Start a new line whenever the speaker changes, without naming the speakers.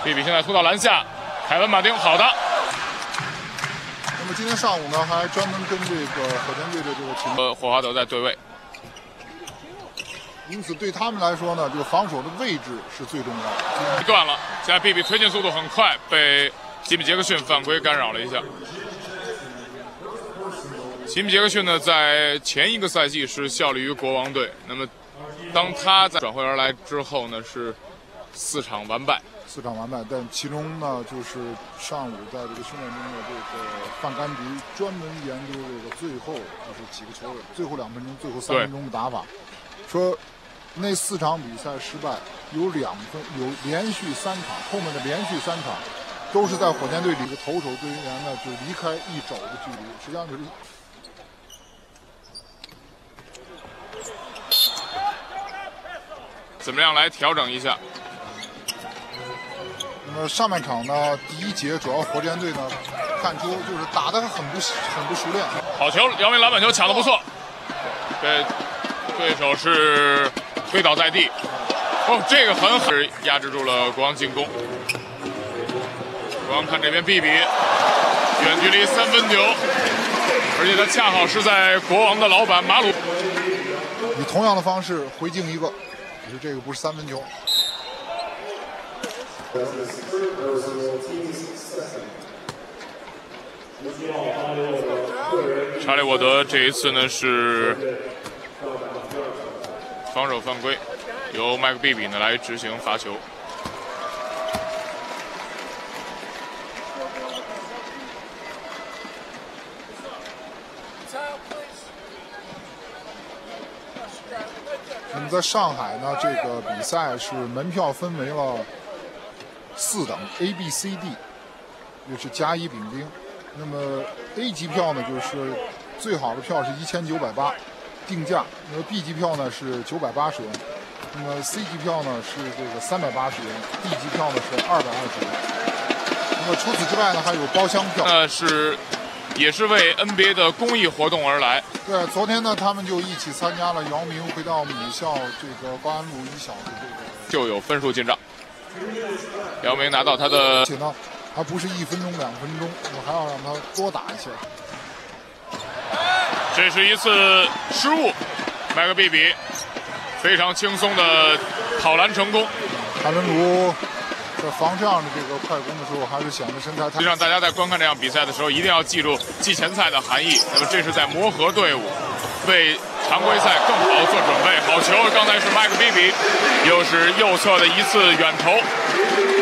Bibby 现在突到篮下，凯文马丁好的。
那么今天上午呢，还专门跟这个火箭队的这个情况，
霍华德在对位。
因此，对他们来说呢，这个防守的位置是最重要的。
断了，现在 Bibby 推进速度很快，被吉米·杰克逊犯规干扰了一下。吉米·杰克逊呢，在前一个赛季是效力于国王队，那么当他在转会而来之后呢，是4场完败。
4场完败，但其中呢，就是上午在这个训练中的这个范甘迪专门研究这个最后就是几个球员，最后2分钟、最后3分钟的打法，说。 那4场比赛失败，有连续3场，后面的连续3场，都是在火箭队里的投手队员呢，就离开1肘的距离，实际上就是
怎么样来调整一下？
那么上半场呢，第1节主要火箭队呢，看出就是打得很不熟练。
好球，姚明篮板球抢得不错，对手是。 推倒在地，哦，这个很狠，压制住了国王进攻。国王看这边 Bibby， 远距离3分球，而且他恰好是在国王的老板马鲁。
以同样的方式回敬一个，只是这个不是3分球。
查理沃德这一次呢是。 防守犯规，由麦克比比呢来执行罚球。
那么在上海呢，这个比赛是门票分为了4等 A、B、C、D， 就是甲、乙、丙、丁。那么 A 级票呢，就是最好的票是1980。 定价，那么 B 级票呢是980元，那么 C 级票呢是这个380元 ，D 级票呢是220元。那么除此之外呢，还有包厢票。
也是为 NBA 的公益活动而来。
对，昨天呢，他们就一起参加了姚明回到母校这个高安路1小的这个，
就有分数进账。姚明拿到他的，
而且呢，还不是1分钟、2分钟，我还要让他多打一些。
这是一次失误，麦克比比非常轻松的跑篮成功。
卡伦卢在防这样的这个快攻的时候，还是显得身材。
实际上，大家在观看这场比赛的时候，一定要记住季前赛的含义。那么，这是在磨合队伍，为常规赛更好做准备。好球，刚才是麦克比比，又是右侧的一次远投。